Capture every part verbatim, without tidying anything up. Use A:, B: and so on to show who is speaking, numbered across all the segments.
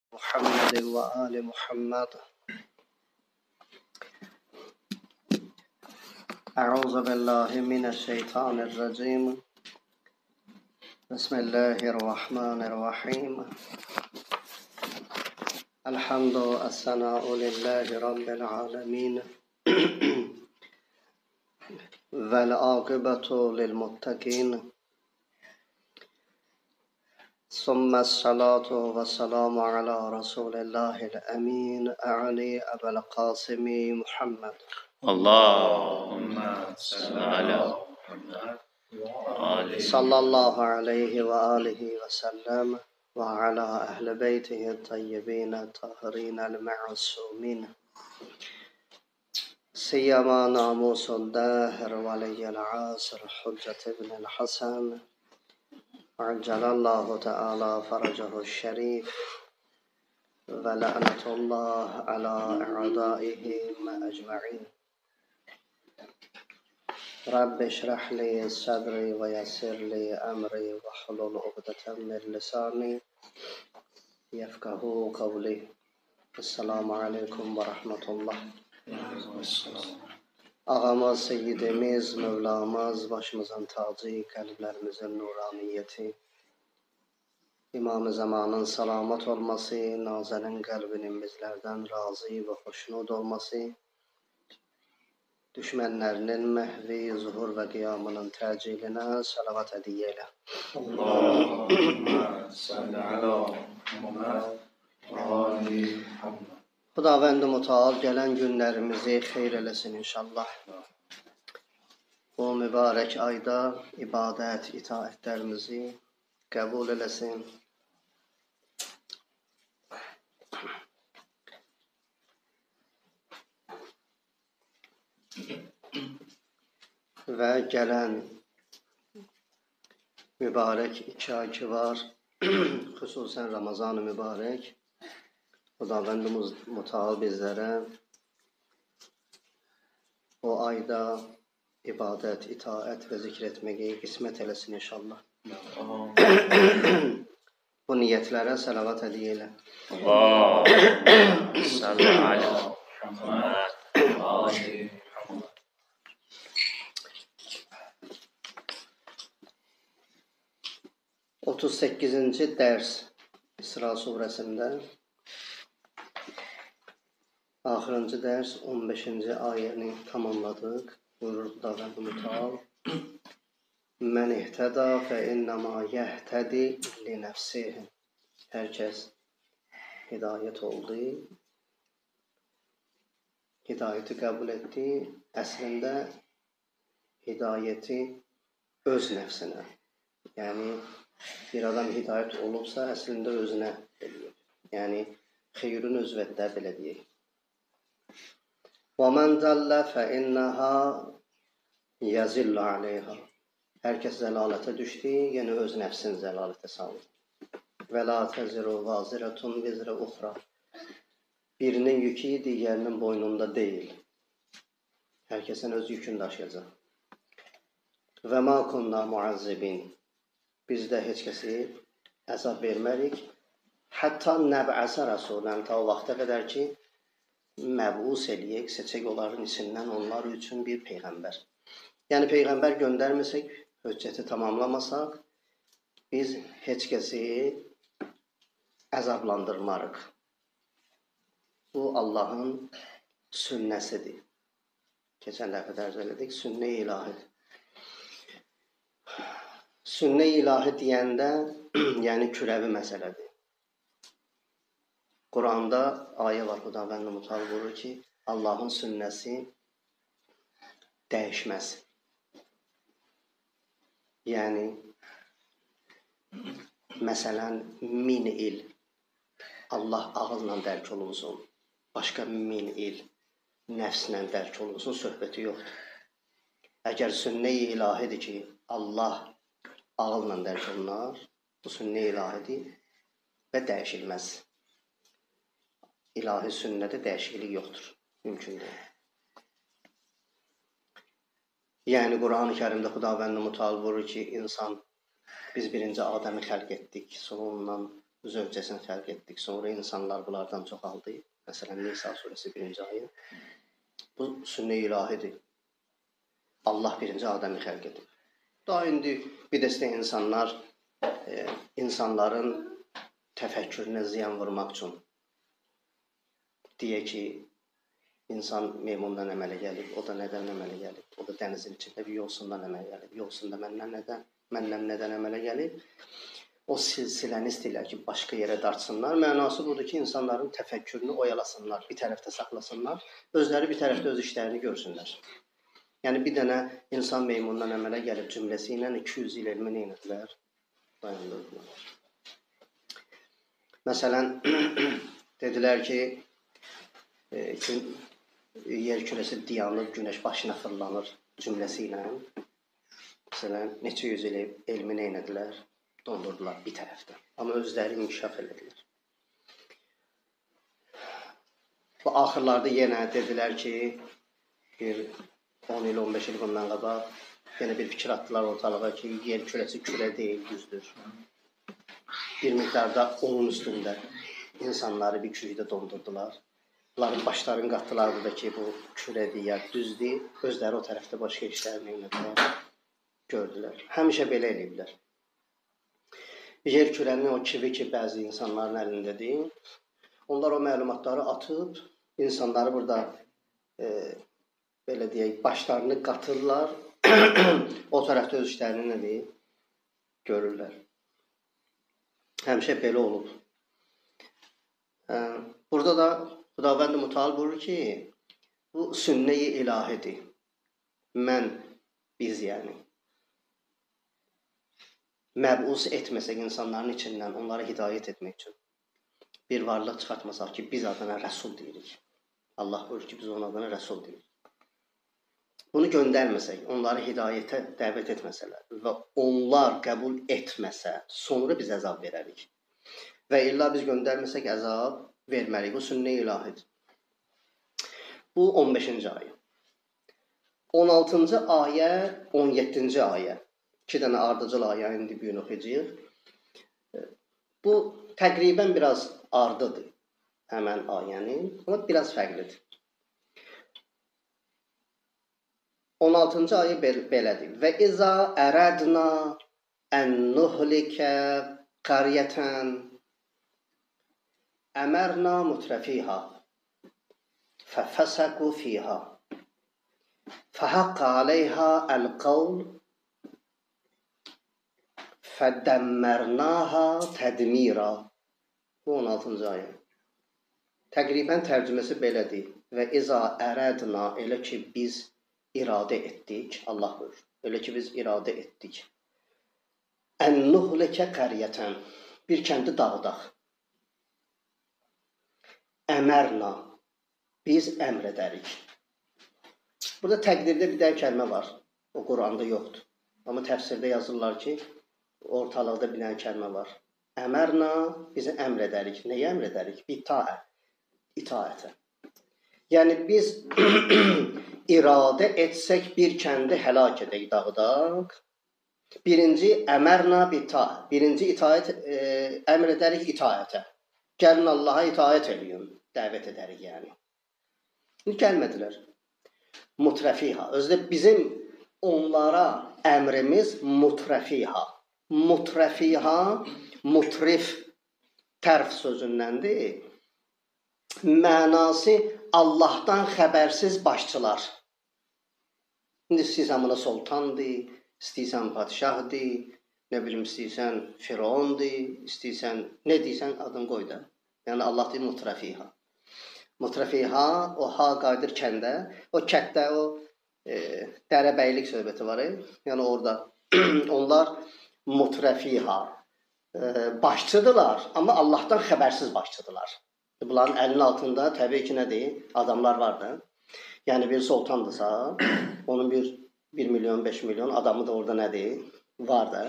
A: محمد وآل محمد. أعوذ بالله من الشيطان الرجيم. بسم الله الرحمن الرحيم. الحمد الثناء لله رب العالمين والعاقبة للمتقين، ثم الصلاة والسلام على رسول الله الأمين أعني أبا القاسم محمد.
B: اللهم صل على محمد
A: صلى الله عليه وآله وسلم وعلى أهل بيته الطيبين الطاهرين المعصومين، سيما ناموس الدهر ولي العصر حجة ابن الحسن عجل الله تعالى فرجه الشريف، ولعنة الله على أعدائهم أجمعين. رب اشرح لي صدري ويسر لي أمري واحلل عقدة من لساني يفقهوا قولي. السلام عليكم ورحمة الله. Ağamız, Seyyidimiz, Mevlamız, başımızın tacı, kalplerimizin nuraniyeti, İmam-ı Zamanın salamat olması, Nazenin kalbinin bizlerden razı ve hoşnut olması, düşmanlarının mehvi, zuhur ve kıyamının teciline salavat hediye eyle.
B: Allahümme salli ala Muhammed ve ali Muhammed.
A: Xudavənd-i Müteal gələn günlərimizi xeyr eləsin inşallah. Bu mübarək ayda ibadət, itaətlərimizi qəbul eləsin. Və gələn mübarək iki ay ki var, xüsusən Ramazan-ı mübarək, Xudavənd-i Müteal bizlərə o ayda ibadət, itaət və zikr etməyi qismət eləsin inşallah. Bu niyyətlərə salavat hədiyyə elə.
B: Allahümme salli ala Muhammed ve ali Muhammed.
A: otuz səkkizinci dərs İsra surəsində, axırıncı dərs on beşinci ayəni tamamladıq. Buyurur Xudavənd-i Müteal: Mən ihtəda fə innəmə yəhtədi li nəfsihi. Hər kəs hidayət oldu, hidayəti qəbul etdi. Əslində hidayəti öz nəfsinə, yəni bir adam hidayət olubsa, əslində özünə eləyir. Yəni xeyrün özvətdə belə deyək. وَمَنْ دَلَّ فَإِنَّهَا يَزِلُّ عَلَيْهَا. Hər kəs zəlalətə düşdü, yenə öz nəfsini zəlalətə saldı. وَلَا تَزِرُ وَازِرَةٌ وِزْرَ أُخْرَى. Birinin yükü digərinin boynunda deyil. Hər kəsin öz yükünü daşıyacaq. وَمَا كُنَّا مُعَذِّبِينَ. Biz də heç kəsi əzab vermərik. Hətta nəb'əsə rəsulən, ta o vaxta qədər ki, məbus eləyək, seçək onların içindən onlar üçün bir peyğəmbər. Yəni peyğəmbər göndərməsək, höccəti tamamlamasaq, biz heç kəsi əzablandırmarıq. Bu Allahın sünnəsidir. Keçən dəfə dərc elədik, sünnə-i ilahidir. Sünnə-i ilahi deyəndə, yəni kürəvi məsələdir. Quranda ayə var, Xudavənd-i Müteal buyurur ki, Allahın sünnəsi dəyişməz. Yəni, məsələn, min il Allah ağızla dərk olunsun, başqa min il nəfslə dərk olunsun, söhbəti yoxdur. Əgər sünnə-i ilahidir ki, Allah ağızla dərk olunar, bu sünnə-i ilahidir və dəyişilməz. İlahi sünnədə dəyişiklik yoxdur, mümkün deyil. Yəni, Quran-ı Kərimdə Xudavənd-i Müteal buyurur ki, insan, biz birinci Adəmi xəlq etdik, sonra ondan zövcəsini xəlq etdik. Sonra insanlar bunlardan çoxaldı. Məsələn, Nisa surəsi birinci ayə. Bu sünni ilahidir. Allah birinci Adəmi xəlq edib. Daha indi bir dəstə insanlar e, insanların təfəkkürünə ziyan vurmaq üçün deyə ki, insan meymundan əmələ gəlib, o da nədən əmələ gəlib, o da dənizin içində bir yosundan əmələ gəlib, yosun da məndən nədən, məndən nədən əmələ gəlib. O silsiləni istəyirlər ki, başqa yerə dartsınlar. Mənası budur ki, insanların təfəkkürünü oyalasınlar, bir tərəfdə saxlasınlar, özləri bir tərəfdə öz işlərini görsünlər. Yəni, bir dənə insan meymundan əmələ gəlib cümləsi ilə iki yüz il elmi neynədilər? Dayandırdılar. Məsələn, dedilər ki, e, yer kürəsi dayanır, günəş başına fırlanır cümləsi ilə. Məsələn, neçə yüz il elmi neynədilər? Dondurdular bir tərəfdən. Amma özləri inkişaf edilər. Bu axırlarda yenə dedilər ki, bir on il, on beş il bundan qabaq yenə bir fikir atdılar ortalığa ki, yer kürəsi kürə deyil, düzdür. Bir miqdarda onun üstündə insanları bir kürəkdə dondurdular. Bunların başlarını qatdılar burada ki, bu kürədir ya düzdür. Özləri o tərəfdə başqa işlərini gördülər. Həmişə belə eləyiblər. Yer kürənin o kivi ki, bəzi insanların əlindədir. Onlar o məlumatları atıb, insanları burada e, belə deyək, başlarını qatırlar. O tərəfdə öz işlərini nə deyib? Görürlər. Həmişə belə olub. E, burada da Xudavənd Mütəal buyurur ki, bu sünne-i ilahidir. Mən, biz yəni. Məbus etməsək insanların içindən onlara hidayət etmək üçün bir varlıq çıxartmasaq ki, biz adına rəsul deyirik. Allah buyurur ki, biz onun adına rəsul deyirik. Bunu göndərməsək, onları hidayətə dəvət etməsələr və onlar qəbul etməsə, sonra biz əzab verərik. Və illa biz göndərməsək, əzab vermərik. Bu sünne-i ilahidir. Bu on beşinci ayə. on altıncı ayə, on yeddinci ayə. İki dənə ardıcıl ayə indi bir gün oxuyacağıq. Bu təqribən biraz ardıdır həmən ayənin, amma biraz fərqlidir. on altıncı ayə belədir. Və izə ərədna ən nuhlikə qaryətən əmərna mutrəfihə fəfəsəqu fihə fəhəqqə aleyhə əl-qavl fəddəmmərnaha tədmira. Bu on altıncı ayə. Təqribən tərcüməsi belədir. Və izə ərədna, elə ki biz iradə etdik, Allah buyur, elə ki biz iradə etdik. Ən nuhlikə qəryətən, bir kəndi dağıdaq. Əmərna, biz əmr edərik. Burada təqdirdə bir dənə kəlmə var, o Quranda yoxdur. Amma təfsirdə yazırlar ki, ortalıqda bir dənə kəlmə var. Əmərna, bizi əmr edərik. Nəyə əmr edərik? İtaə, itaətə. Yəni biz iradə etsək bir kəndi həlak edək, dağıdaq. Birinci əmərna bitaə. Birinci itaət, e, əmr edərik itaətə. Gəlin Allaha itaət eləyin, dəvət edərik yəni. Gəlmədilər. Mutrəfiha. Özdə bizim onlara əmrimiz mutrəfiha. Mutrəfiha, mutrif tərf sözündəndir. Mənası Allahdan xəbərsiz başçılar. İndi istəyirsən buna sultandır, istəyirsən padişahdır, nə bilim istəyirsən firondur, istəyirsən nə deyirsən adını qoy da. Yəni Allah deyir mutrəfiha. Mutrəfiha o ha qayıdır kəndə, o kətdə o e, dərəbəylik söhbəti var. E? Yəni orada onlar mutrəfiha e, başçıdırlar, amma Allahdan xəbərsiz başçıdırlar. Bunların əlinin altında təbii ki nədir? Adamlar var da. Yəni bir sultandırsa, onun bir, bir milyon, beş milyon adamı da orada nədir? Var da.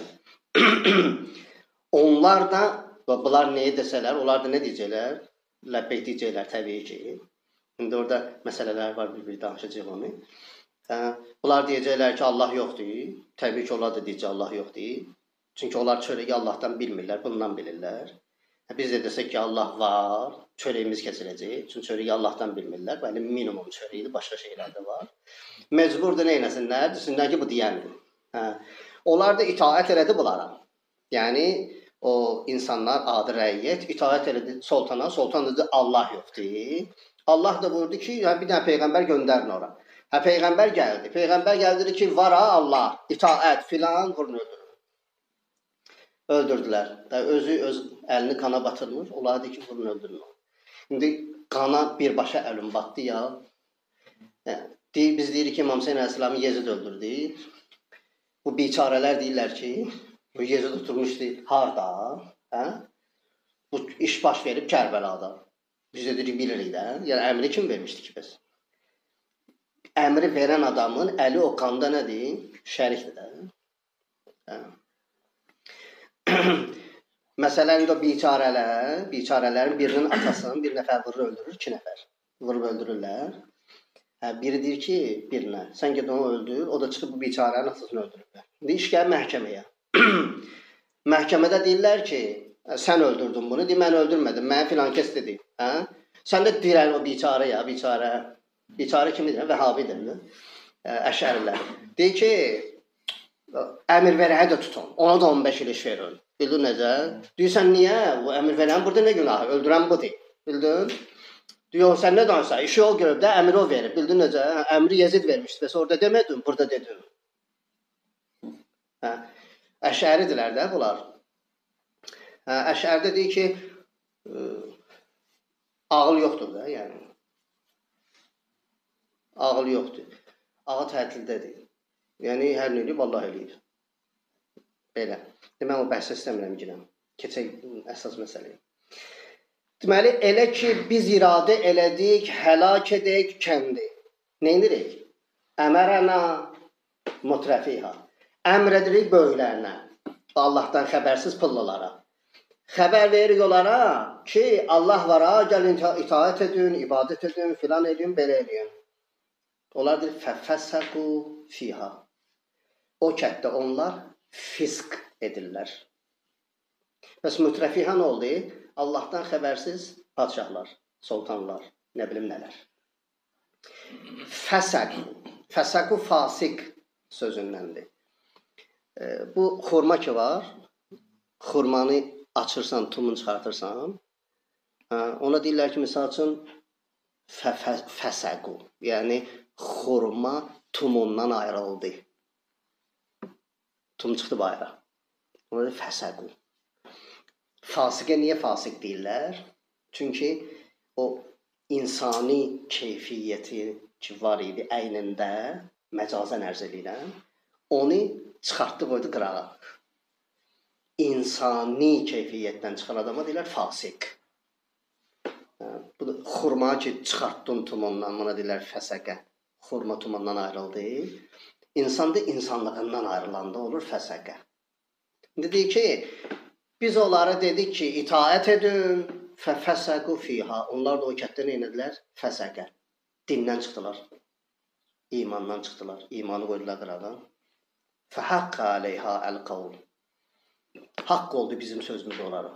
A: Onlar da, bunlar nəyə desələr, onlar da nə deyəcəklər? Ləbbək deyəcəklər təbii ki. İndi orada məsələlər var, bir-bir danışacaq onu. Bunlar deyəcəklər ki, Allah yoxdur. Təbii ki, onlar da deyəcək Allah yoxdur. Çünki onlar çörəyi Allahdan bilmirlər, bundan bilirlər. Biz də desək ki, Allah var, çörəyimiz kəsiləcək. Çünki çörəyi Allahdan bilmirlər. Bəli, minimum çörəyidir, başqa şeylər də var. Məcburdur nə eləsinlər? Desinlər ki, bu deyəndir. Hə. Onlar da itaət elədi bunlara. Yəni, o insanlar, adi rəiyyət itaət elədi sultana. Sultan dedi, Allah yoxdur. Allah da buyurdu ki, bir dənə Peyğəmbər göndərin ora. Hə, Peyğəmbər gəldi. Peyğəmbər gəldi ki, var ha Allah, itaət filan, vurun öldürün. Öldürdülər. Özü öz əlini qana batırmış. Onlar dedi ki, vurun öldürün. İndi qana birbaşa əlim batdı ya. Biz deyirik ki, İmam Hüseyin Əleyhisselamı Yezid öldürdü. Bu biçarələr deyirlər ki, bu Yezid oturmuşdu harda? Hə? Bu iş baş verib Kərbəlada. Biz də deyirik, bilirik də. Yəni, əmri kim vermişdi ki biz? Əmri verən adamın əli o qanda nədir? Şərikdir də. Hə? Məsələn, o biçarələr, biçarələrin birinin atasını bir nəfər vurur, öldürür, iki nəfər vurub öldürürlər. Hə, biri deyir ki, birinə, sən ged onu öldür, o da çıxıb bu biçarənin atasını öldürürlər. İndi iş gəlir məhkəməyə. Məhkəmədə deyirlər ki, sən öldürdün bunu, deyir, mən öldürmədim, mənə filan kəs dedi. Hə? Sən də deyirən o biçarə ya, biçarə. Biçarə kimidir? Vəhabidir. Əşərilər. Deyir ki, əmir verəni də tutun, ona da on beş il iş verin. Bildin necə? Deyirsən, niyə? O əmir verən burada nə günahı? Öldürən budur. Bildin? Deyir, sən nə dansa? İşi o görüb də əmri o verib. Bildin necə? Əmri Yezid vermişdi. Bəs orada demədin, burada dedin. Hə? Əşəridirlər də bunlar. Hə, Əşərdə deyir ki, ə, ağıl yoxdur da, yəni. Ağıl yoxdur. Ağı tətildədir. Yəni, hər nə eləyib, Allah eləyib. Belə. Demək, o bəhsə istəmirəm girəm. Keçək əsas məsələyə. Deməli, elə ki, biz iradə elədik, həlak edək kəndi. Nə edirik? Əmərənə mutrəfiha. Əmr edirik böyüklərinə. Allahdan xəbərsiz pıllılara. Xəbər veririk onlara ki, Allah var ha, gəlin itaət edin, ibadət edin, filan edin, belə edin. Onlar deyir, fəfəsəqu fiha. O kətdə onlar fisk edirlər. Bəs mütrəfiha nə oldu? Allahdan xəbərsiz padşahlar, sultanlar, nə bilim nələr. Fəsəqu. Fəsəqu fasik sözündəndir. E, bu xurma ki var, xurmanı açırsan, tumunu çıxartırsan, e, ona deyirlər ki, misal üçün fəsəqu. Yəni, xurma tumundan ayrıldı. Tum çıxdı bayra. Ona da fəsəqu. Fasiqə niyə fasiq deyirlər? Çünki o insani keyfiyyəti ki var idi əynində, məcazən ərz edirəm, onu çıxartdı qoydu qırağa. İnsani keyfiyyətdən çıxan adama deyirlər fasiq. Bu da xurma ki çıxartdın tumundan, buna deyirlər fəsəqə. Xurma tumundan ayrıldı. İnsan da insanlığından ayrılanda olur fəsəqə. İndi deyir ki, biz onlara dedik ki, itaət edin, fəfəsəqu fiha. Onlar da o kətdə nə edilər? Fəsəqə. Dindən çıxdılar. İmandan çıxdılar. İmanı qoydular qıradan. Fəhəqqə aleyha əl-qavl. Haqq oldu bizim sözümüz onlara.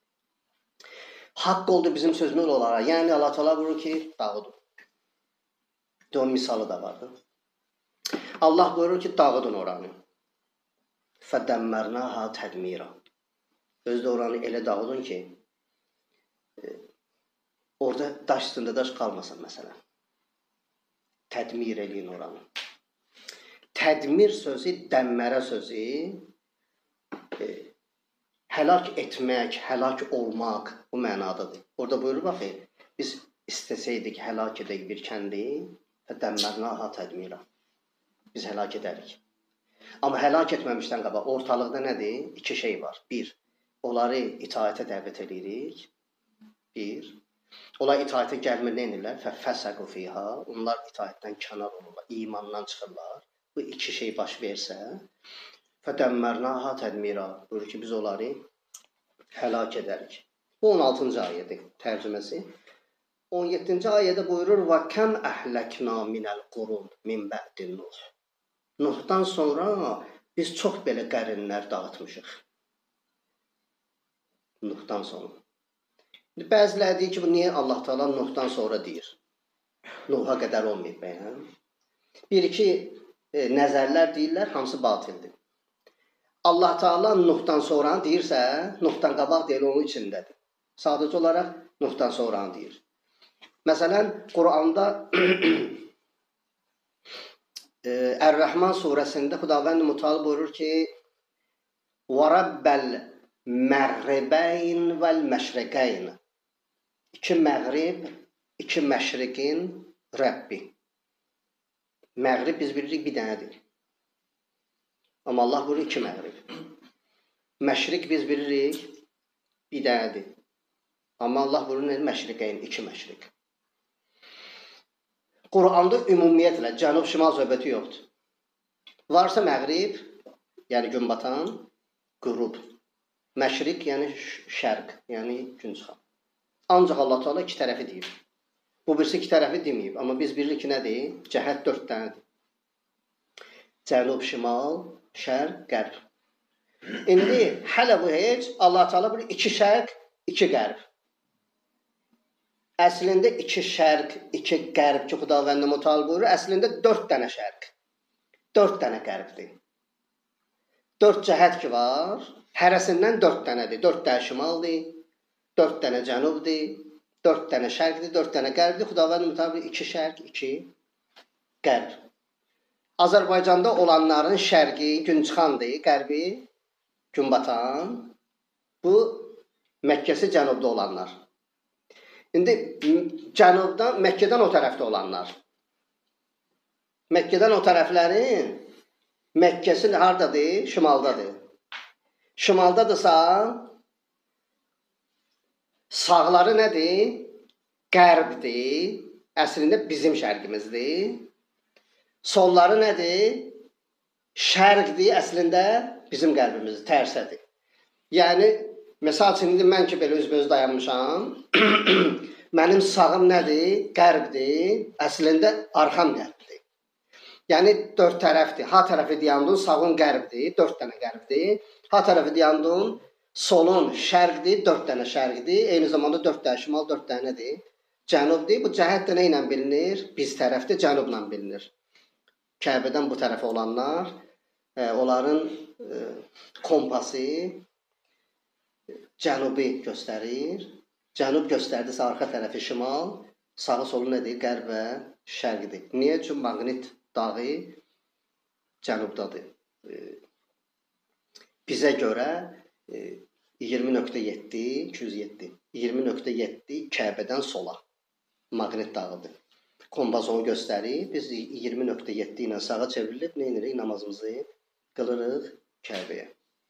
A: Haqq oldu bizim sözümüz onlara. Yəni Allah Teala buyurur ki, dağıdın. Onun misalı da vardı. Allah buyurur ki, dağıdın oranı. Fədəmmərnaha tədmira. Özdə oranı elə dağıdın ki, e, orada daş üstündə daş qalmasın məsələn. Tədmir eləyin oranı. Tədmir sözü, dəmmərə sözü, e, həlak etmək, həlak olmaq bu mənadadır. Orada buyurur, baxı, biz istəsəydik həlak edək bir kəndi, fədəmmərnaha tədmira. Biz həlak edərik. Amma həlak etməmişdən qabaq ortalıqda nədir? İki şey var. Bir, onları itaətə dəvət edirik. Bir, onlar itaətə gəlmir, nə edirlər? Fəfəsəqu fiha. Onlar itaətdən kənar olurlar, imandan çıxırlar. Bu iki şey baş versə, fədəmmərnaha tədmira. Buyurur ki, biz onları həlak edərik. Bu on altıncı ayədir tərcüməsi. on yeddinci ayədə buyurur: "Və kəm əhləkna minəl qurun min bə'din Nuh." Nuhdan sonra biz çox belə qərinlər dağıtmışıq. Nuhdan sonra. Bəziləri deyir ki, bu niyə Allah Teala Nuhdan sonra deyir? Nuh'a qədər olmayıb bəyəm. Bir-iki e, nəzərlər deyirlər, hamısı batildir. Allah Teala Nuhdan sonra deyirsə, Nuhdan qabaq deyil, onun içindədir. Sadəcə olaraq Nuhdan sonra deyir. Məsələn, Quranda Ər-Rəhman surəsində Xudavənd Mütəal buyurur ki, وَرَبَّ الْمَغْرِبَيْنِ وَالْمَشْرِقَيْنِ İki məğrib, iki məşriqin Rəbbi. Məğrib biz bilirik bir dənədir. Amma Allah buyurur iki məğrib. Məşriq biz bilirik bir dənədir. Amma Allah buyurur məşriqəyn, iki məşriq. Quranda ümumiyyətlə cənub-şimal söhbəti yoxdur. Varsa məğrib, yəni gün batan, qürub. Məşriq, yəni şərq, yəni gün çıxan. Ancaq Allah Teala iki tərəfi deyir. Bu birisi iki tərəfi deməyib, amma biz bilirik ki, nədir? Cəhət dörd dənədir. Cənub, şimal, şərq, qərb. İndi hələ bu heç Allah Teala bir iki şərq, iki qərb. Əslində iki şərq, iki qərb ki, Xudavənd Mütəal buyurur, əslində dörd dənə şərq, dörd dənə qərbdir. Dörd cəhət ki var, hərəsindən dörd dənədir. Dörd dənə şimaldır, dörd dənə cənubdur, dörd dənə şərqdir, dörd dənə qərbdir. Xudavənd Mütəal buyurur, iki şərq, iki qərb. Azərbaycanda olanların şərqi gün çıxandır, qərbi gün batan. Bu Məkkəsi cənubda olanlar. İndi cənubdan, Məkkədən o tərəfdə olanlar. Məkkədən o tərəflərin Məkkəsi haradadır? Şimaldadır. Şimaldadırsa sağları nədir? Qərbdir. Əslində bizim şərqimizdir. Solları nədir? Şərqdir, əslində bizim qərbimizdir, tərsədir. Yəni, məsəl üçün, indi mən ki, belə üzbəüz dayanmışam, mənim sağım nədir? Qərbdir, əslində arxam qərbdir. Yəni, dörd tərəfdir. Ha tərəfi deyandun, sağın qərbdir, dörd dənə qərbdir. Ha tərəfi deyandun, solun şərqdir, dörd dənə şərqdir. Eyni zamanda dörd dənə şimal, dörd dənədir. Cənubdir. Bu cəhət də nə ilə bilinir? Biz tərəfdir, cənubla bilinir. Kəbədən bu tərəfə olanlar, e, onların e, kompası cənubi göstərir. Cənub göstərdisə arxa tərəfi şimal, sağı solu nədir? Qərb və şərqdir. Niyə? Çünki maqnit dağı cənubdadır. E, bizə görə e, iyirmi nöqtə yeddi, iki yüz yeddi, iyirmi nöqtə yeddi Kəbədən sola maqnit dağıdır. Kompas onu göstərir. Biz iyirmi nöqtə yeddi ilə sağa çevrilib, nə edirik? Namazımızı qılırıq Kəbəyə.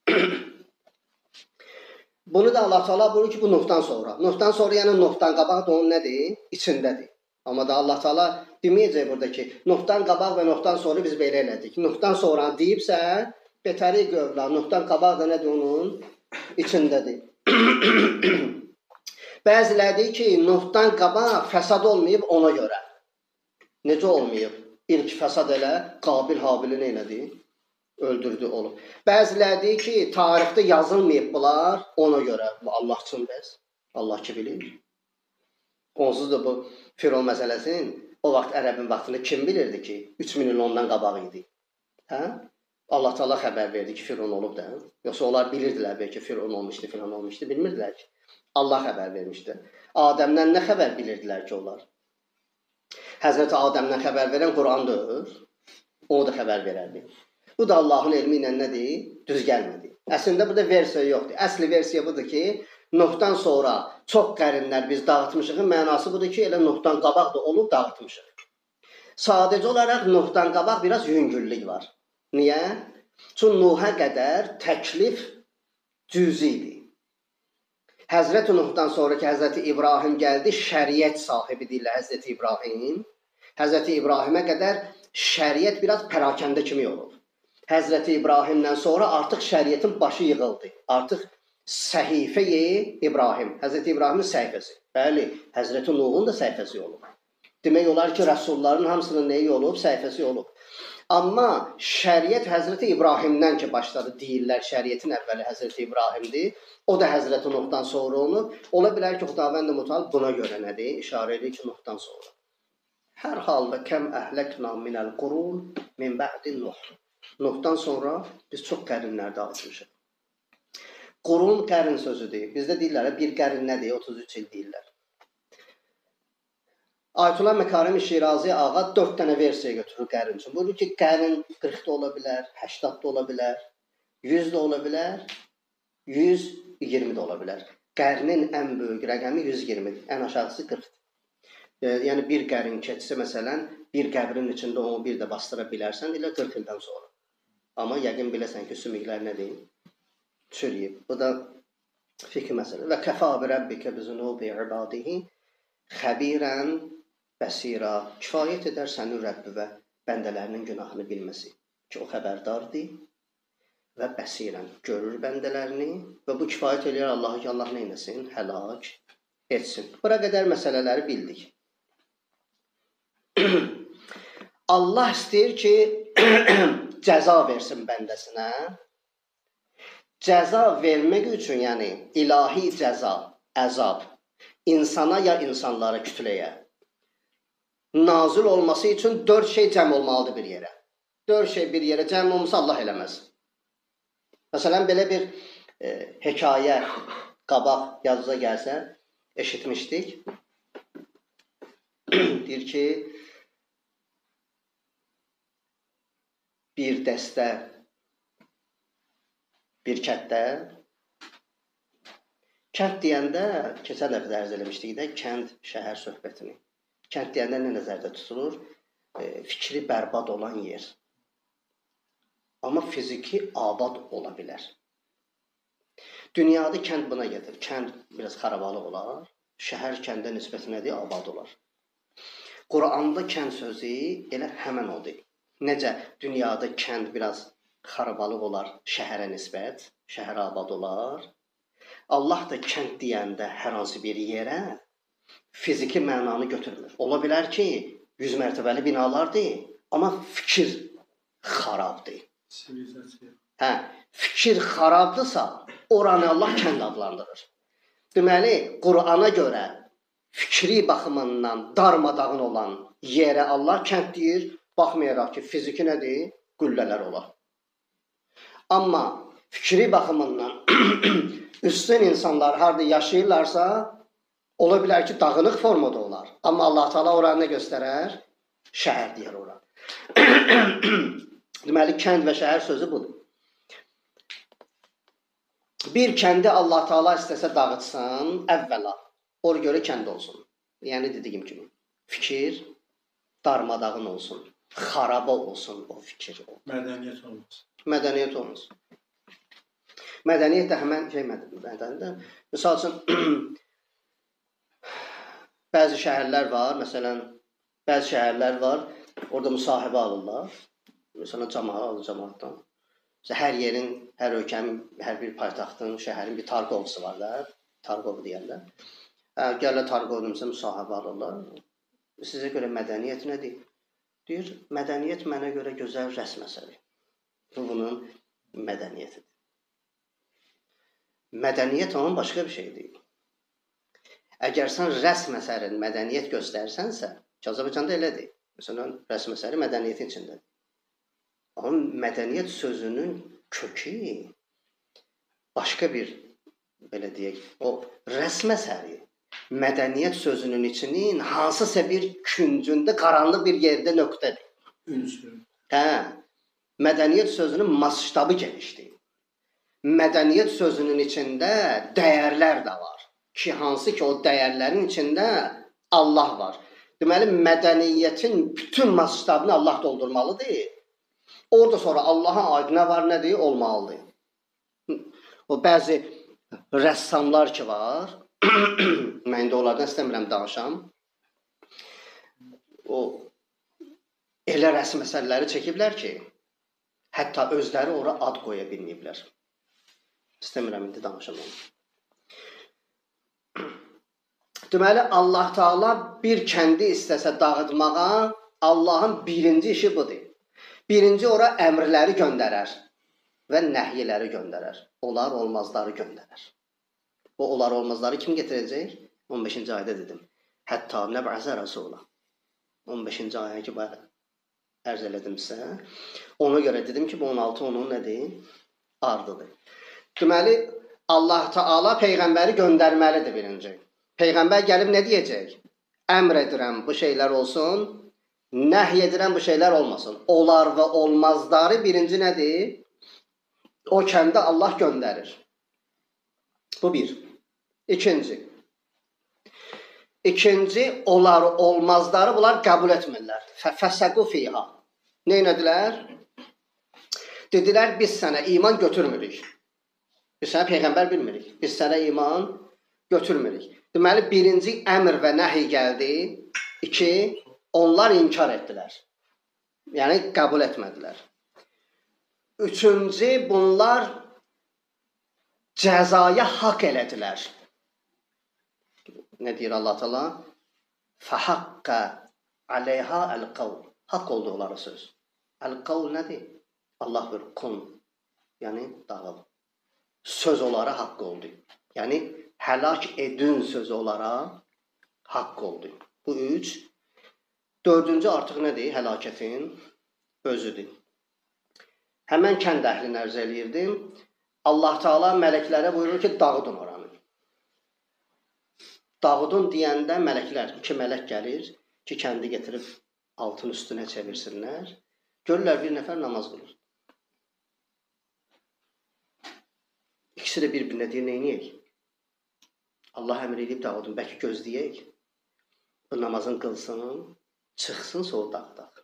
A: Bunu da Allah Teala buyurur ki, bu Nuhdan sonra. Nuhdan sonra, yəni Nuhdan qabaq da onun nədir? İçindədir. Amma da Allah Teala deməyəcək burada ki, Nuhdan qabaq və Nuhdan sonra biz belə elədik. Nuhdan sonra deyibsə, betəri görürlər. Nuhdan qabaq da nədir onun? İçindədir. Bəziləri deyir ki, Nuhdan qabaq fəsad olmayıb ona görə. Necə olmayıb? İlk fəsad elə Qabil Habili neylədi? Öldürdü olub. Bəziləri deyir ki, tarixdə yazılmayıb bunlar ona görə. Bu Allah üçün bəs. Allah ki bilir. Onsuz da bu Firon məsələsinin o vaxt ərəbin vaxtını kim bilirdi ki? üç min il ondan qabaq idi. Hə? Allah Teala xəbər verdi ki, Firon olub da. Yoxsa onlar bilirdilər bəlkə Firon olmuşdu, filan olmuşdu. Bilmirdilər ki. Allah xəbər vermişdi. Adəmdən nə xəbər bilirdilər ki onlar? Həzrəti Adəmdən xəbər verən Qurandır. O da xəbər verərdi. Bu da Allahın elmi ilə nədir? Düz gəlmədi. Əslində burada versiya yoxdur. Əsli versiya budur ki, Nuhdan sonra çox qərinlər biz dağıtmışıq. Mənası budur ki, elə Nuhdan qabaq da olub dağıtmışıq. Sadəcə olaraq Nuhdan qabaq biraz yüngüllük var. Niyə? Çünki Nuh'a qədər təklif cüzi idi. Həzrəti Nuhdan sonraki Həzrəti İbrahim gəldi, şəriət sahibi deyirlər Həzrəti İbrahim. Həzrəti İbrahimə qədər şəriət biraz pərakəndə kimi olub. Həzrəti İbrahimdən sonra artıq şəriətin başı yığıldı. Artıq səhifə-i İbrahim, Həzrəti İbrahimin səhifəsi. Bəli, Həzrəti Nuhun da səhifəsi olub. Demək olar ki, rəsulların hamısının nəyi olub? Səhifəsi olub. Amma şəriət Həzrəti İbrahimdən ki başladı deyirlər, şəriətin əvvəli Həzrəti İbrahimdir. O da Həzrəti Nuhdan sonra olub. Ola bilər ki, Xudavənd Mütəal buna görə nədir? İşarə edir ki, Nuhdan sonra. Hər halda kəm əhləkna minəl qurun min bə'di Nuh. Nuhdan sonra biz çox qərinlər dağıtmışıq. Qurun qərin sözüdür. Bizdə deyirlər, bir qərin nədir? otuz üç il deyirlər. Ayətullah Məkarimi Şirazi ağa dörd dənə versiya götürür qərin üçün. Buyurur ki, qərin qırx da ola bilər, səksən da ola bilər, yüz də ola bilər, yüz iyirmi də ola bilər. Qərnin ən böyük rəqəmi yüz iyirmidir, ən aşağısı qırxdır. Yəni bir qərin keçsə, məsələn, bir qəbrin içində onu bir də bastıra bilərsən, elə qırx ildən sonra. Amma yəqin biləsən ki, sümüklər nə deyil? Çürüyüb. Bu da fikir məsələ. Və kəfə bi rəbbikə bizunubi ibadihi xəbirən bəsira. Kifayət edər sənin Rəbbi və bəndələrinin günahını bilməsi. Ki, o xəbərdardır və bəsirən görür bəndələrini və bu kifayət edir Allah'a ki, Allah neynəsin? Həlak etsin. Bura qədər məsələləri bildik. Allah istəyir ki, cəza versin bəndəsinə. Cəza vermək üçün, yəni ilahi cəza, əzab, insana ya insanlara, kütləyə nazil olması üçün dörd şey cəm olmalıdır bir yerə. Dörd şey bir yerə cəm olmasa Allah eləməz. Məsələn, belə bir e, hekayə qabaq yazıza gəlsə, eşitmişdik. Deyir ki, bir dəstə, bir kənddə, kənd deyəndə, keçən dəfə dərz eləmişdik də, kənd, şəhər söhbətini. Kənd deyəndə nə nəzərdə tutulur? E, fikri bərbad olan yer. Amma fiziki abad ola bilər. Dünyada kənd buna gedir. Kənd biraz xarabalıq olar, şəhər kəndə nisbət nədir? Abad olar. Quranda kənd sözü elə həmən odur. Necə dünyada kənd biraz xarabalıq olar, şəhərə nisbət, şəhər abad olar. Allah da kənd deyəndə hər hansı bir yerə fiziki mənanı götürmür. Ola bilər ki, yüz mərtəbəli binalardır, amma fikir xarabdır. Hə, fikir xarabdırsa, oranı Allah kənd adlandırır. Deməli, Qurana görə fikri baxımından darmadağın olan yerə Allah kənd deyir, baxmayaraq ki, fiziki nədir? Qüllələr olar. Amma fikri baxımından üstün insanlar harada yaşayırlarsa, ola bilər ki, dağınıq formada olar. Amma Allah Teala oranı göstərər, şəhər deyər ora. Deməli, kənd və şəhər sözü budur. Bir kəndi Allah Teala istəsə dağıtsın, əvvəla, or görə kənd olsun. Yəni, dediyim kimi, fikir darmadağın olsun, xaraba olsun o fikir.
B: Mədəniyyət olmasın.
A: Mədəniyyət olmasın. Mədəniyyət də həmən şey mədəniyyətdir. Misal üçün, bəzi şəhərlər var, məsələn, bəzi şəhərlər var, orada müsahibə alırlar. Məsələn, cəmaat alır cəmaatdan. Hər yerin, hər ölkənin, hər bir paytaxtın, şəhərin bir tarqovçusu var da, tarqovu deyərlər. Gəlirlər tarqovun müsahibə alırlar. Sizə görə mədəniyyət nədir? Deyir, mədəniyyət mənə görə gözəl rəsm əsəri. Bu, bunun mədəniyyətidir. Mədəniyyət onun başqa bir şeydir. Əgər sən rəsm əsərin mədəniyyət göstərsənsə, ki, Azərbaycanda elədir. Məsələn, rəsm əsəri mədəniyyətin içindədir. Amma mədəniyyət sözünün kökü başqa bir, belə deyək, o rəsm əsəri, mədəniyyət sözünün içinin hansısa bir küncündə, qaranlıq bir yerdə nöqtədir.
B: Ünsür.
A: Hə, mədəniyyət sözünün masştabı genişdir. Mədəniyyət sözünün içində dəyərlər də var. Ki, hansı ki, o dəyərlərin içində Allah var. Deməli, mədəniyyətin bütün masştabını Allah doldurmalıdır. Orada sonra Allah'a aid nə var, nədir? Olmalıdır. O bəzi rəssamlar ki var, mən də onlardan istəmirəm danışam. O, elə rəsm əsərləri çəkiblər ki, hətta özləri ora ad qoya bilməyiblər. İstəmirəm indi danışam onu. Deməli, Allah Teala bir kəndi istəsə dağıtmağa, Allahın birinci işi budur. Birinci ora əmrləri göndərər və nəhyiləri göndərər. Olar olmazları göndərər. O olar olmazları kim getirəcək? on beşinci ayədə dedim. Hətta nəb'əsə rəsula. on beşinci ayəyə ki, bax, ərz elədim sizə. Ona görə dedim ki, bu on altı onun nədir? Ardıdır. Deməli, Allah Teala Peyğəmbəri göndərməlidir birinci. Peyğəmbər gəlib nə deyəcək? Əmr edirəm bu şeylər olsun, nəhy edirəm bu şeylər olmasın. Olar və olmazları birinci nədir? O kəndə Allah göndərir. Bu bir. İkinci. İkinci, olar olmazları bunlar qəbul etmirlər. Fəsəqu fiha. Nə edilər? Dedilər, biz sənə iman götürmürük. Biz sənə Peyğəmbər bilmirik. Biz sənə iman götürmürük. Deməli, birinci əmr və nəhi gəldi. İki, onlar inkar etdilər. Yəni, qəbul etmədilər. Üçüncü, bunlar cəzaya haqq elədilər. Nə deyir Allah Teala? Fəhəqqə aleyha əl-qavl. Haqq olduqları söz. Əl-qavl nədir? Allah bir kun. Yəni, dağıl. Söz olaraq haqq oldu. Yəni, həlak edin sözü olaraq haqq oldu. Bu üç. Dördüncü artıq nədir? Həlakətin özüdür. Həmən kənd əhlini ərz eləyirdim. Allah Teala mələklərə buyurur ki, dağıdın oranı. Dağıdın deyəndə mələklər, iki mələk gəlir ki, kəndi getirib altın üstünə çevirsinlər. Görürlər, bir nəfər namaz qılır. İkisi də bir-birinə deyir, neyniyək? Allah əmr edib dağıdın, bəlkə gözləyək. Bu namazın qılsın, çıxsın, sonra dağıdaq.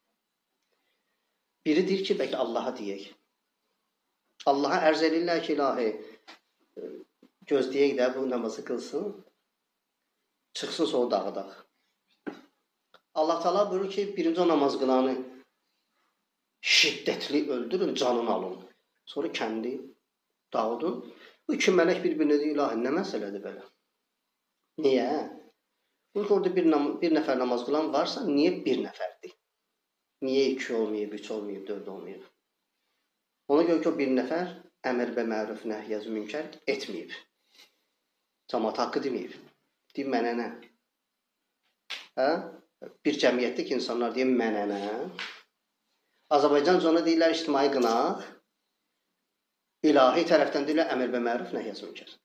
A: Biri deyir ki, bəlkə Allaha deyək. Allaha ərz edirlər ki, ilahi, gözləyək də bu namazı qılsın, çıxsın, sonra dağıdaq. Allah Teala buyurur ki, birinci o namaz qılanı şiddətli öldürün, canını alın. Sonra kəndi dağıdın. Bu iki mələk bir-birinə deyir, ilahi, nə məsələdir belə? Niyə? Bu orada bir, bir nəfər namaz qılan varsa, niyə bir nəfərdir? Niyə iki olmayıb, üç olmayıb, dörd olmayıb? Ona görə ki, o bir nəfər əmr və məruf nəhyəz münkər etməyib. Cəmaat haqqı deməyib. Deyib, mənə nə? Hə? Bir cəmiyyətdə ki, insanlar deyib, mənə nə? Azərbaycanca ona deyirlər, ictimai qınaq. İlahi tərəfdən deyirlər, əmr və məruf nəhyəz münkər.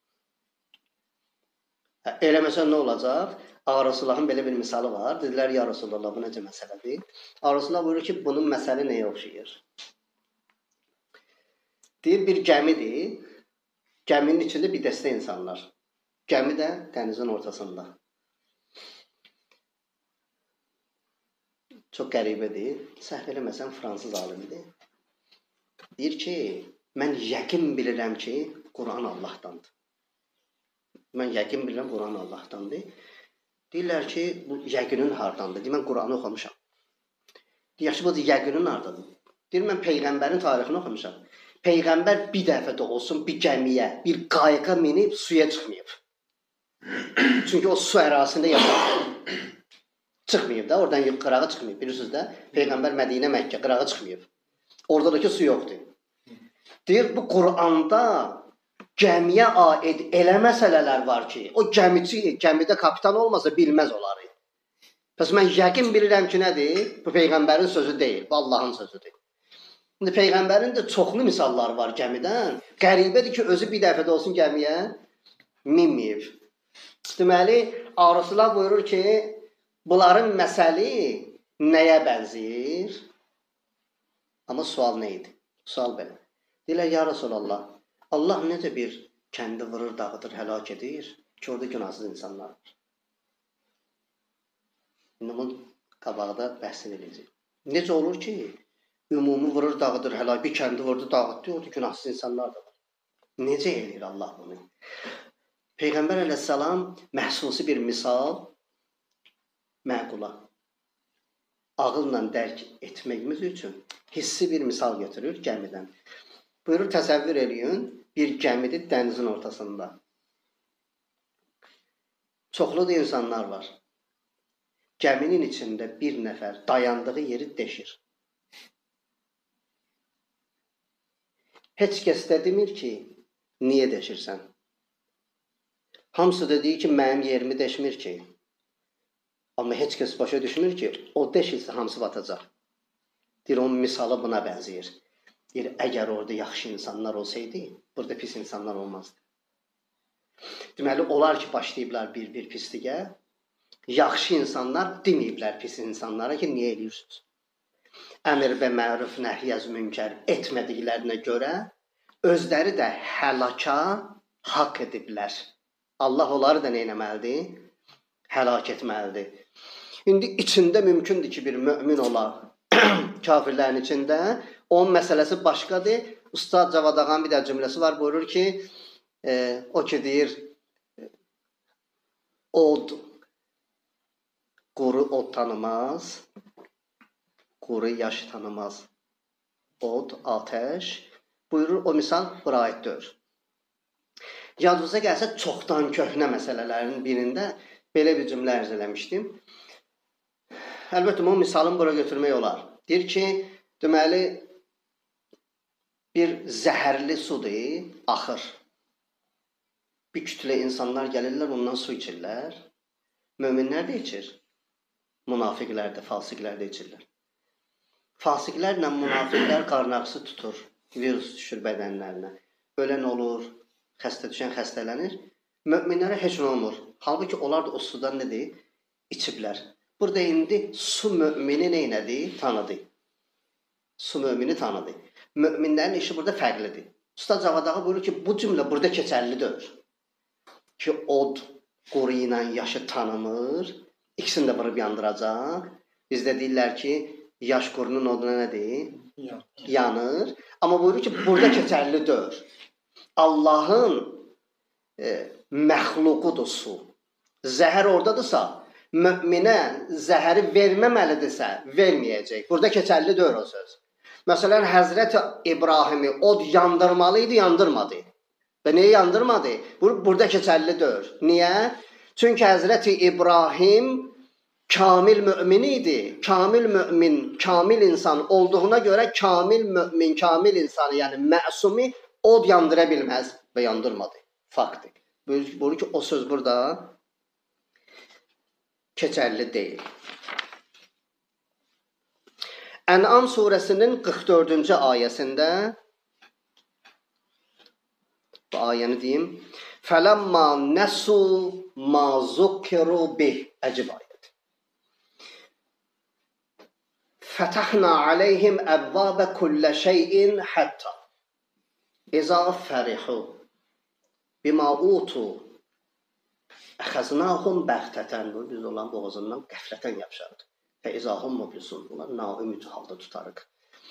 A: Elə məsələn nə olacaq? Ağrısıllahın belə bir misalı var. Dedilər, ya Rasulullah, bu necə məsələdir? Ağrısıllah buyurur ki, bunun məsələ nəyə oxşayır? Deyir, bir gəmidir. Gəminin içində bir dəstə insanlar. Gəmi də dənizin ortasında. Çox qəribədir. Səhv eləməsən, fransız alimidir. Deyir ki, mən yəqin bilirəm ki, Quran Allahdandır. Mən yəqin bilirəm, Quran Allahdandır. Deyirlər ki, bu yəqinin hardandır? Deyir, mən Quranı oxumuşam. Deyir, yaxşı, bu yəqinin hardadır? Deyir, mən Peyğəmbərin tarixini oxumuşam. Peyğəmbər bir dəfə də olsun bir gəmiyə, bir qayıqa minib suya çıxmayıb. Çünki o su ərazisində yaşayıb. Çıxmayıb da, oradan qırağa çıxmayıb. Bilirsiniz də, Peyğəmbər Mədinə, Məkkə, qırağa çıxmayıb. Orada da ki, su yoxdur. Deyir, bu Quranda gəmiyə aid elə məsələlər var ki, o gəmici, gəmidə kapitan olmasa bilməz onları. Pəs mən yəqin bilirəm ki, nədir? Bu Peyğəmbərin sözü deyil, bu Allahın sözüdür. İndi Peyğəmbərin də çoxlu misalları var gəmidən. Qəribədir ki, özü bir dəfə də olsun gəmiyə minməyib. Deməli, Ağrısılar buyurur ki, bunların məsəli nəyə bənzəyir? Amma sual nə idi? Sual belə. Deyirlər, ya Rasulallah, Allah necə bir kəndi vurur, dağıdır, həlak edir ki, orada günahsız insanlar var. İndi bunun qabağda bəhsin edəcək. Necə olur ki, ümumi vurur, dağıdır, həlak, bir kəndi vurdu, dağıtdı, orada günahsız insanlar da var. Necə edir Allah bunu? Peyğəmbər əleyhissalam məhsusi bir misal məqula, ağılla dərk etməyimiz üçün hissi bir misal götürür gəmidən. Buyurur, təsəvvür eləyin, bir gəmidir dənizin ortasında. Çoxlu da insanlar var. Gəminin içində bir nəfər dayandığı yeri deşir. Heç kəs də demir ki, niyə deşirsən? Hamısı da deyir ki, mənim yerimi deşmir ki. Amma heç kəs başa düşmür ki, o deşilsə hamısı batacaq. Deyir, onun misalı buna bənzəyir. Deyir, əgər orada yaxşı insanlar olsaydı, burada pis insanlar olmazdı. Deməli, onlar ki, başlayıblar bir-bir pisliyə, yaxşı insanlar deməyiblər pis insanlara ki, niyə edirsiniz? Əmr və məruf nəhyəz münkər etmədiklərinə görə özləri də həlaka haqq ediblər. Allah onları da nə etməlidir? Həlak etməlidir. İndi içində mümkündür ki, bir mömin ola, kafirlərin içində, onun məsələsi başqadır. Ustad Cavad Ağanın bir də cümləsi var, buyurur ki, e, o ki deyir, od, quru od tanımaz, quru yaş tanımaz. Od, ateş. Buyurur, o misal bura aiddir. Yadınıza gəlsə, çoxdan köhnə məsələlərin birində belə bir cümlə ərz eləmişdim. Əlbəttə, o misalını bura götürmək olar. Deyir ki, deməli, bir zəhərli sudur, axır. Bir kütlə insanlar gəlirlər, ondan su içirlər. Möminlər də içir. Münafiqlər də, fasiqlər də içirlər. Fasiqlərlə münafiqlər qarnaqsı tutur. Virus düşür bədənlərinə. Ölən olur, xəstə düşən xəstələnir. Möminlərə heç nə olmur. Halbuki onlar da o sudan nədir? İçiblər. Burada indi su mömini neynədir? Tanıdı. Su mömini tanıdı. Möminlərin işi burada fərqlidir. Usta Cavad Ağa buyurur ki, bu cümlə burada keçərlidir. Ki, od quru ilə yaşı tanımır. İkisini də vurub yandıracaq. Bizdə deyirlər ki, yaş qurunun oduna nədir? Yanır. Amma buyurur ki, burada keçərlidir. Allahın e, məxluqudur su. Zəhər oradadırsa, möminə zəhəri verməməlidirsə, verməyəcək. Burada keçərlidir o söz. Məsələn, Həzrəti İbrahimi od yandırmalıydı, yandırmadı. Və neyi yandırmadı? Burada keçərlidir. Niyə? Çünki Həzrəti İbrahim kamil mümin idi. Kamil mümin, kamil insan olduğuna görə kamil mümin, kamil insanı, yəni məsumi od yandıra bilməz və yandırmadı. Faktdır. Buyurur ki, o söz burada keçərli deyil. Ən'am surəsinin qırx dördüncü ayəsində bu ayəni deyim. Fələmmə nəsu ma zukkiru bih. Əcib ayət. Fətəhna aleyhim əvvabə kullə şeyin hətta İza fərihu bima utu əxəznahum bəxtətən. Biz olan boğazından qəflətən yapışardı. Və izahum mublisun. Bunlar naümid halda tutarıq.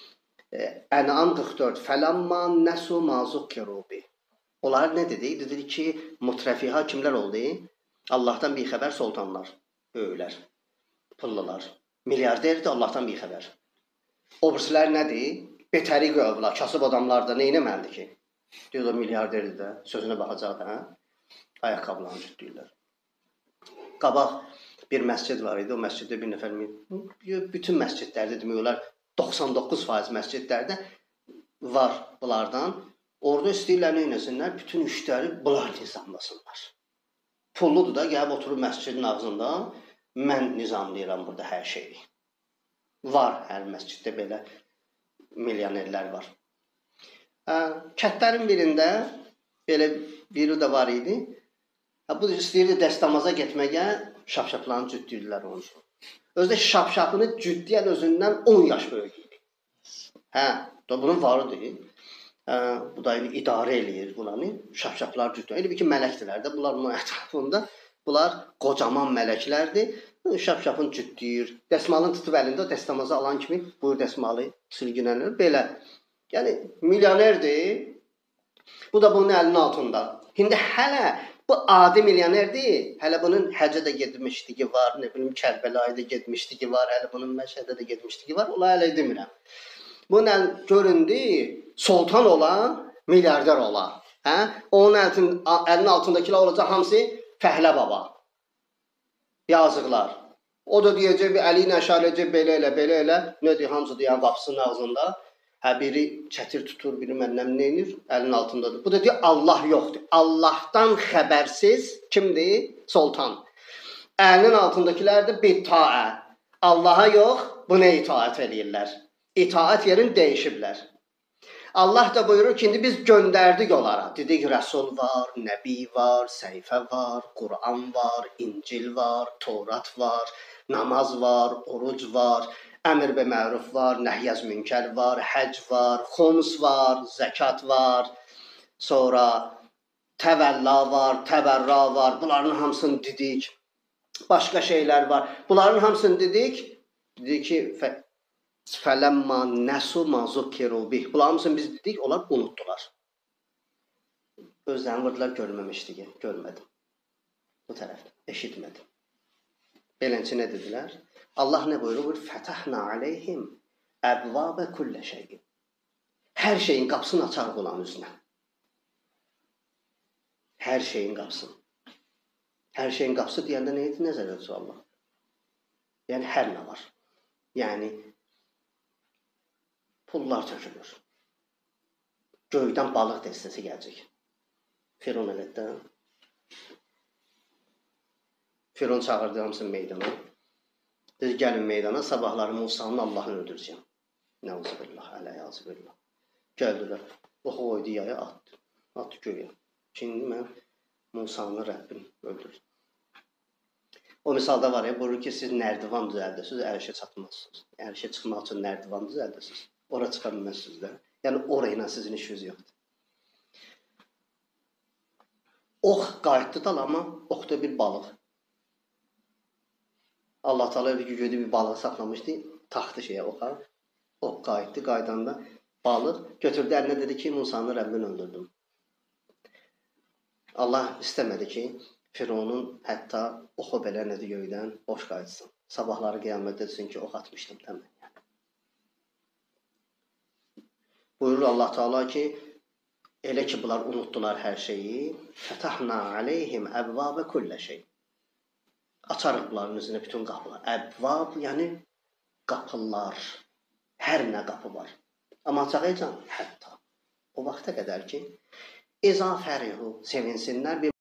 A: Ən'am qırx dörd. Fələmmə nəsu ma zukkiru bih. Onlar nə dedi? Dedi ki, mutrafiha kimlər oldu? Allahdan bir xəbər sultanlar, böyüklər, pullular. Milyarderdir, Allahdan bir xəbər. Obrisilər nədir? Betəri qövla, kasıb adamlar da nə etməlidir ki? Deyir, o milyarderdir də, sözünə baxacaq da, hə? Ayaqqabılarını cütdürlər. Qabaq bir məscid var idi, o məsciddə bir nəfər, bütün məscidlərdə demək olar, doxsan doqquz faiz məscidlərdə var bunlardan. Orada istəyirlər nə eləsinlər, bütün işləri bunlar nizamlasınlar. Pulludur da, gəlib oturur məscidin ağzında, mən nizamlayıram burada hər şeyi. Var, hər məsciddə belə milyonerlər var. Kətlərin birində belə biri də var idi. Bu istəyirdi dəstəmaza getməyə, şapşaplarını cütdürdülər onun üçün. Özdə şapşapını cütdiyən özündən on yaş böyük idi. Hə, bunun varıdır. Bu da idarə eləyir bunları, şapşaplar cütdür. Elə bir ki, mələkdirlər də, bunlar bunun ətrafında. Bunlar qocaman mələklərdir. Şapşapını cütdür. Dəsmalını tutub əlində, o dəstəmazı alan kimi buyur dəsmalı silginənir. Belə. Yəni, milyonerdir. Bu da bunun əlinin altında. İndi hələ bu adi milyonerdir. Hələ bunun həcə də getmişdiki var, nə bilim, Kərbəlaya da getmişdiki var, hələ bunun Məşhədə də getmişdiki var. Ola hələ demirəm. Bunun əl göründü, sultan ola, milyarder ola. Hə? Onun əlinin altındakilər olacaq hamısı fəhlə baba. Yazıqlar. O da deyəcək, bir əli ilə əşarəcək, belə elə, belə elə. Nə deyir, hamısı deyən qapısının ağzında. Hə, biri çətir tutur, biri məndən neynir? Əlin altındadır. Bu da deyir, Allah yoxdur. Allahdan xəbərsiz kimdir? Sultan. Əlinin altındakilər də bittaə. Allaha yox, buna itaət edirlər. İtaət yerini dəyişiblər. Allah da buyurur ki, indi biz göndərdik onlara. Dedik, Rəsul var, Nəbi var, səhifə var, Quran var, İncil var, Torat var, namaz var, oruc var, əmr və məruf var, nəhyəz münkər var, həc var, xums var, zəkat var, sonra təvəlla var, təvərra var, bunların hamısını dedik. Başqa şeylər var. Bunların hamısını dedik. Dedik ki, fələmma nəsu mazukiru bih. Bunların hamısını biz dedik, onlar unutdular. Özlərini vurdular, görməmişdik, görmədim. Bu tərəfdə, eşitmədim. Beləncə nə dedilər? Allah nə buyurur? Fətəhna aleyhim əbvabə kullə şeyin. Hər şeyin qapısını açarıq olan üzünə. Hər şeyin qapısını. Hər şeyin qapısı deyəndə nə idi? Nəzərdə tutur Allah. Yəni, hər nə var. Yəni, pullar tökülür. Göydən balıq dəstəsi gələcək. Firon elətdə. Firon çağırdı hamısını meydana. Dedi, gəlin meydana, sabahları Musanın Allahını öldürəcəm. Nəuzubillah, ələyazıbillah. Gəldilər, oxu oydu yaya, atdı. Atdı göyə. Şimdi mən Musanın Rəbbini öldürəcəm. O misalda var ya, buyurur ki, siz nərdivan düzəldirsiniz, ərişə çatmazsınız. Ərişə çıxmaq üçün nərdivan düzəldirsiniz. Ora çıxa bilməzsiniz də. Yəni, orayla sizin işiniz yoxdur. Ox qayıtdı dal, amma oxda bir balıq. Allah Teala bir göydə bir balıq saxlamışdı, taxtı şeyə oxa. O qayıtdı, qaydanda balıq götürdü əlinə dedi ki, Musanın Rəbbini öldürdüm. Allah istəmədi ki, Fironun hətta oxu belə nədir göydən boş qayıtsın. Sabahları qiyamət etsin ki, ox atmışdım təmən. Yəni. Buyurur Allah Teala ki, elə ki bunlar unutdular hər şeyi, fətahna aleyhim əbvabə kullə şey. Açarıq bunların üzünə bütün qapılar. Əbvab, yəni qapılar. Hər nə qapı var. Amma açacaqcan, hətta o vaxta qədər ki, izafərihu, sevinsinlər.